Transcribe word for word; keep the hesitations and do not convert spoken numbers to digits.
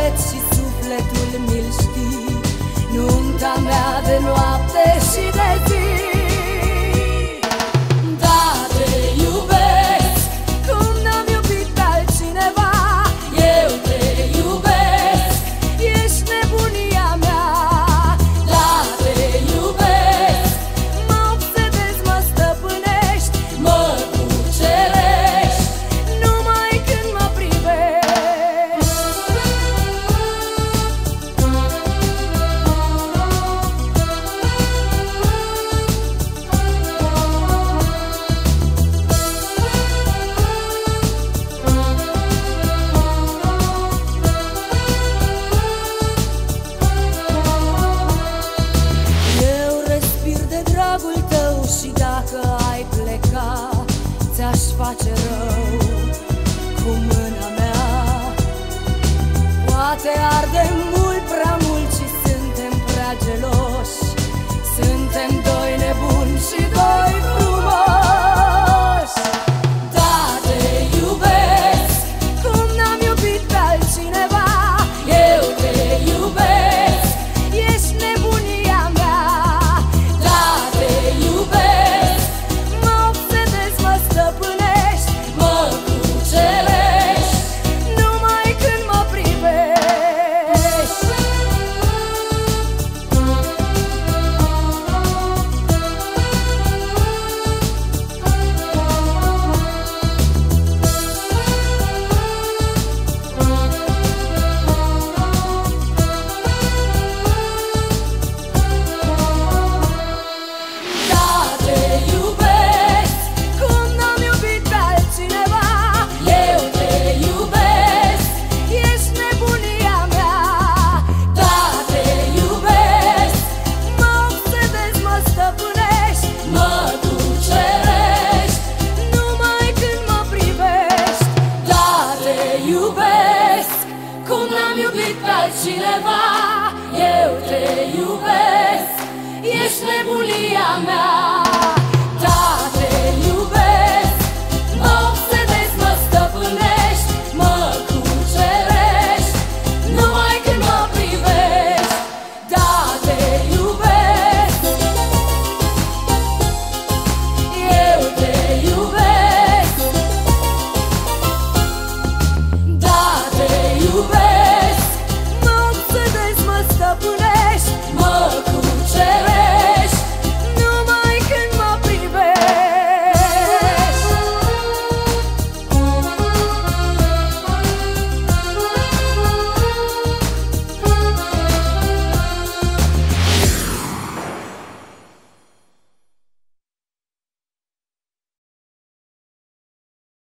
suflet și sufletul mi-l știi, nunta mea de noapte și de zi. Da, te iubesc cum n-am iubit pe altcineva. Eu te iubesc, ești nebunia mea. Da, te iubesc, mă obsedezi, mă stăpânești, mă cucerești numai când mă privești. Eu respir de dragul tău și dacă ai pleca, ți-aș face rău cu mâna mea. Poate arde mult, prea mult și suntem prea geloși. Suntem doi nebuni și doi frumoși. Da, te iubesc cum n-am iubit pe altcineva. Eu te iubesc, ești nebunia mea. Da, te iubesc, mă obsedezi, mă stăpânești, mă cucerești numai când mă privești. Da, te iubesc cum n-am iubit pe altcineva. Eu te iubesc, ești nebunia mea. Da, te iubesc, mă obsedezi, mă stăpânești, mă cucerești numai când mă privești. Da, te iubesc cum n-am iubit pe altcineva. Eu te iubesc, ești nebunia mea.